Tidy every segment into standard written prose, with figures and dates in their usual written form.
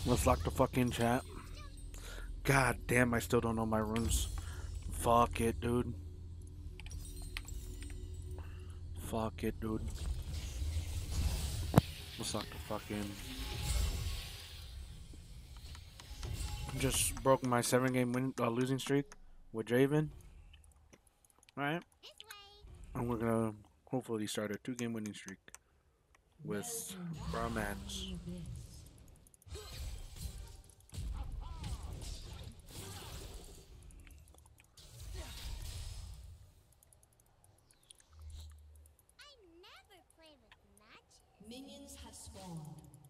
Let's lock the fucking chat. God damn, I still don't know my runes. Fuck it, dude. Fuck it, dude. Let's lock the fucking... Just broke my 7-game losing streak with Draven. Alright. And we're gonna hopefully start a 2-game winning streak with Brahmans. Minions have spawned.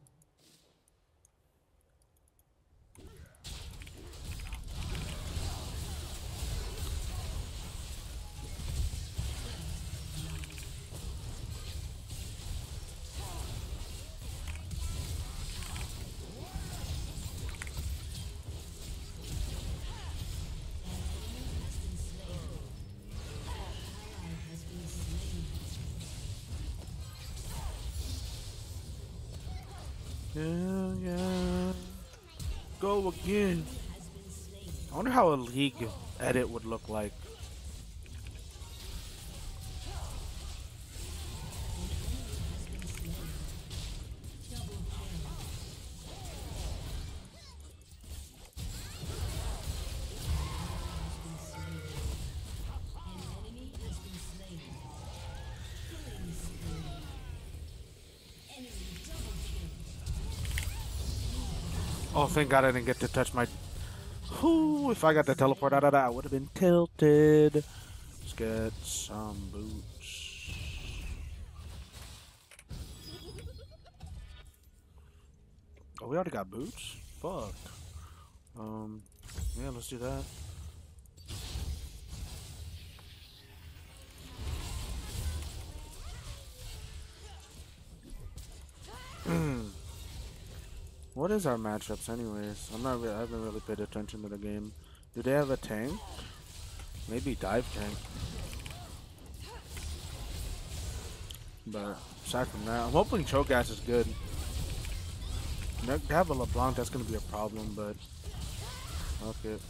Yeah, yeah. Go again. I wonder how a league edit would look like. Oh, thank God I didn't get to touch my... Whew, if I got the teleport out of that, I would have been tilted. Let's get some boots. Oh, we already got boots? Fuck. Yeah, let's do that. What is our matchups anyways? I haven't really paid attention to the game. Do they have a tank? Maybe dive tank. But aside from that, I'm hoping Cho'Gath is good. They have a LeBlanc, that's gonna be a problem, but okay.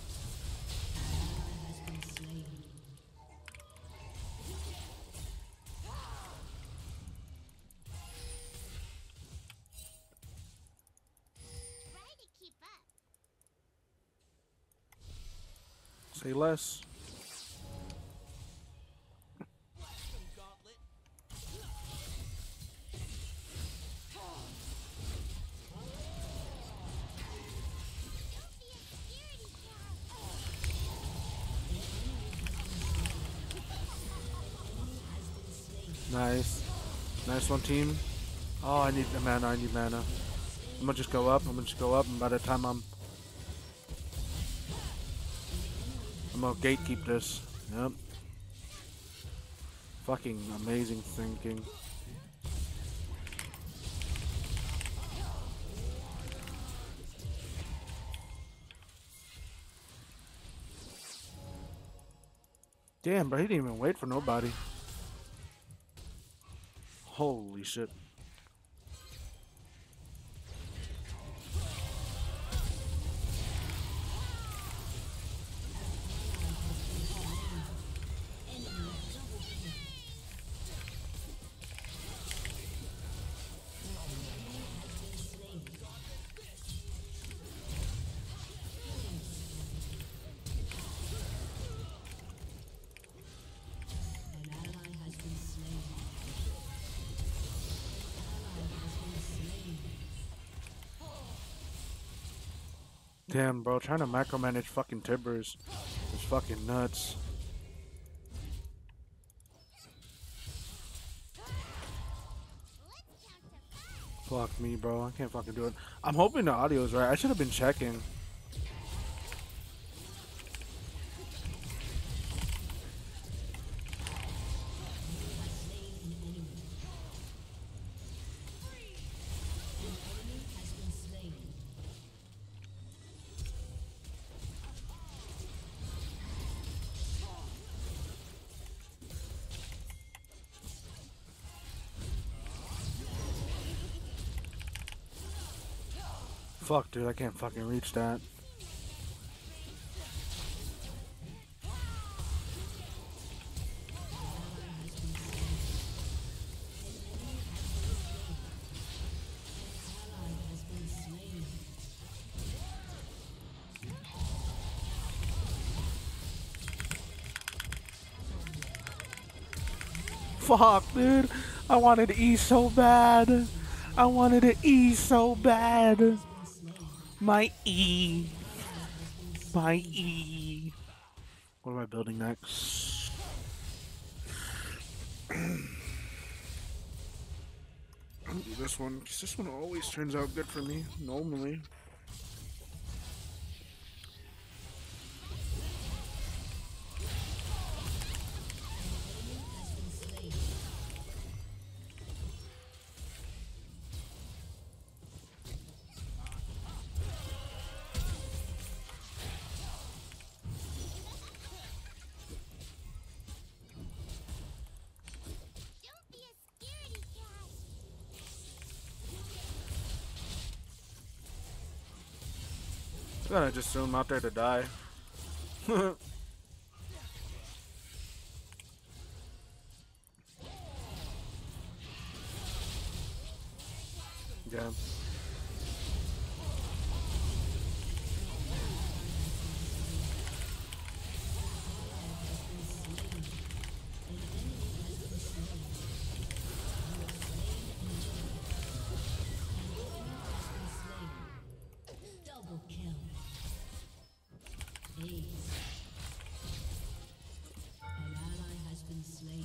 Say less. Nice. Nice one, team. Oh, I need the mana, I need mana. I'm gonna just go up, and by the time I'm gonna gatekeep this. Yep. Fucking amazing thinking. Damn, bro, he didn't even wait for nobody. Holy shit. Damn, bro, trying to macromanage fucking Tibbers is fucking nuts. Fuck me, bro. I can't fucking do it. I'm hoping the audio is right. I should have been checking. Fuck, dude, I can't fucking reach that. Fuck, dude. I wanted to E so bad. I wanted to E so bad. My E. My E. What am I building next? I'll do this one, because this one always turns out good for me, normally. I'm gonna just throw him out there to die. Yeah. Double kill. Ace. An ally has been slain.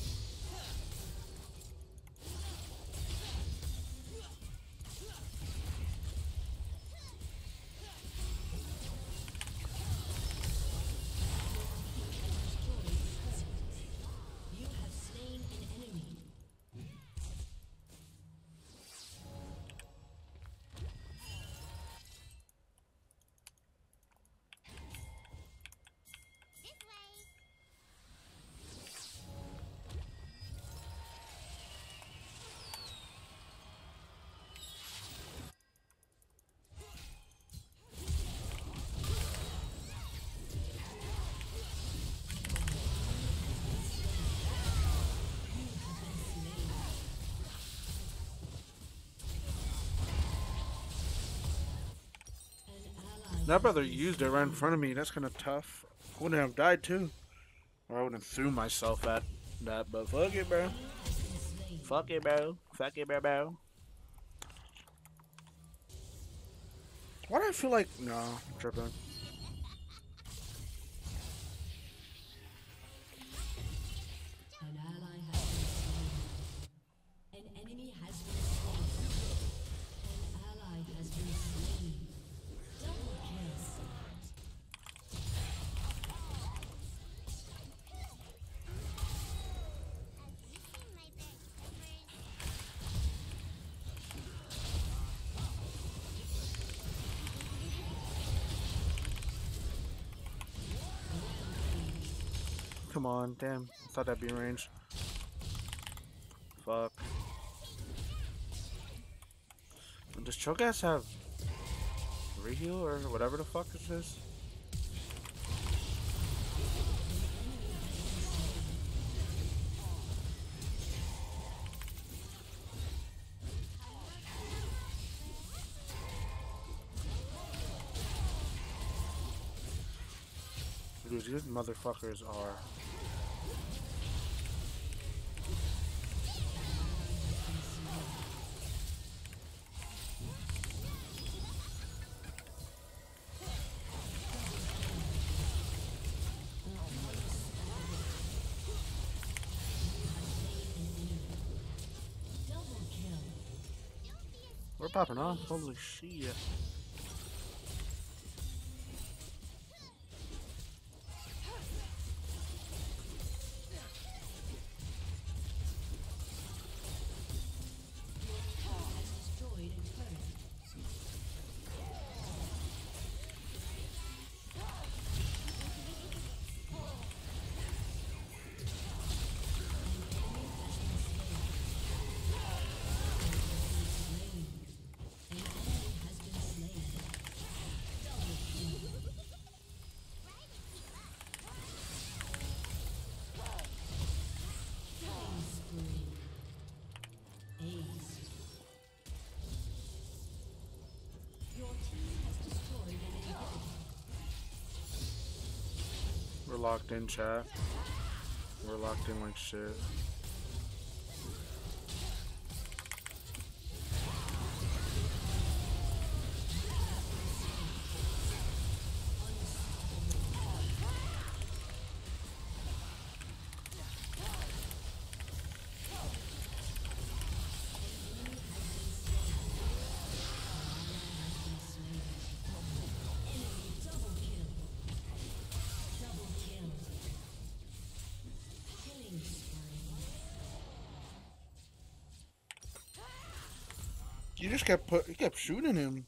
You have slain an enemy. That brother used it right in front of me. That's kind of tough. I wouldn't have died too. Or I wouldn't have threw myself at that, but fuck it, bro. Fuck it, bro. Fuck it, bro. Why do I feel like... No, I'm tripping. An ally has been slain. An enemy has been slain. An ally has been slain. Double kill. Come on, damn. I thought that'd be in range. Fuck. Does Cho'Gath have reheal or whatever the fuck is this? Dude, these motherfuckers are... We're popping off. Holy shit. locked in, chat. We're locked in like shit. You just he kept shooting him.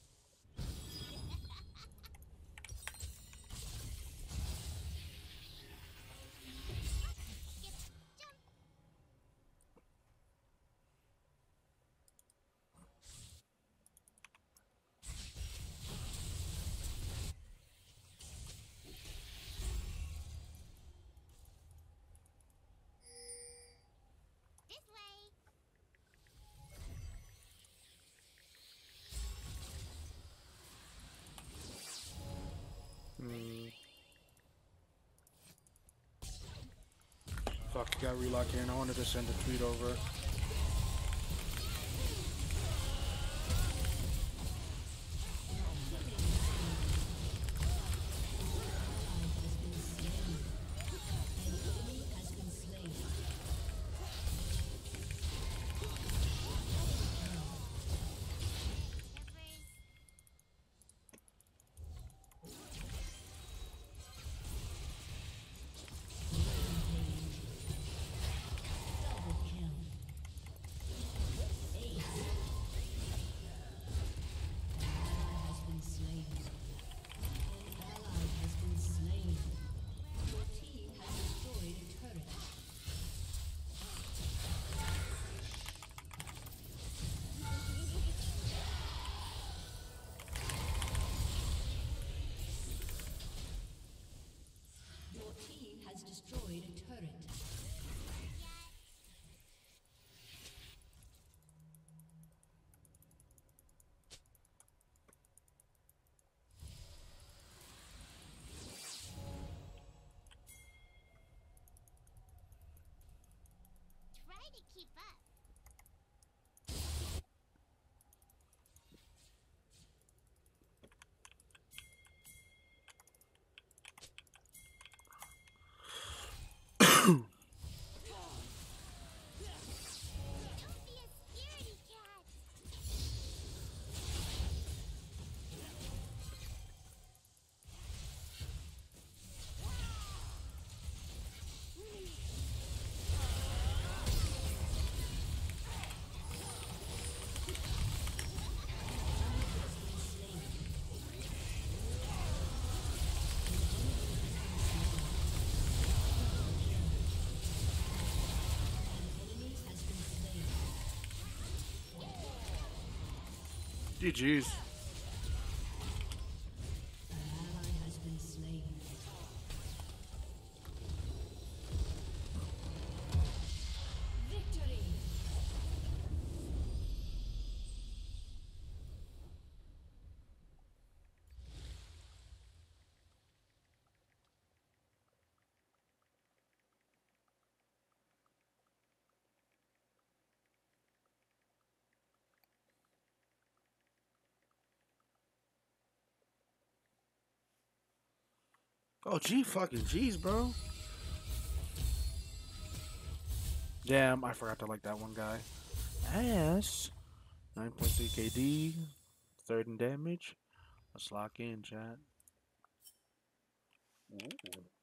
Fuck, you got relock here, and I wanted to send a tweet over. Destroyed a turret. Try to keep up. GG's. Oh, gee, fucking jeez, bro. Damn, I forgot to like that one guy. Ass. 9.3 KD. Third in damage. Let's lock in, chat. Ooh.